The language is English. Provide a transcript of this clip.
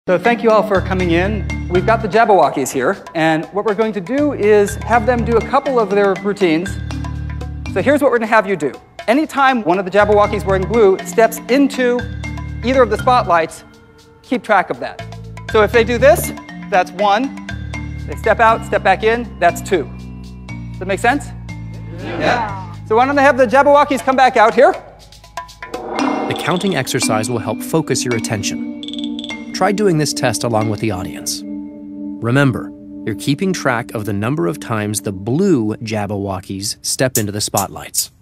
So thank you all for coming in. We've got the Jabbawockeez here, and what we're going to do is have them do a couple of their routines. So here's what we're going to have you do. Anytime one of the Jabbawockeez wearing blue steps into either of the spotlights, keep track of that. So if they do this, that's 1. They step out, step back in, that's 2. Does that make sense? Yeah. So why don't they have the Jabbawockeez come back out here? The counting exercise will help focus your attention. Try doing this test along with the audience. Remember, you're keeping track of the number of times the blue Jabbawockeez step into the spotlights.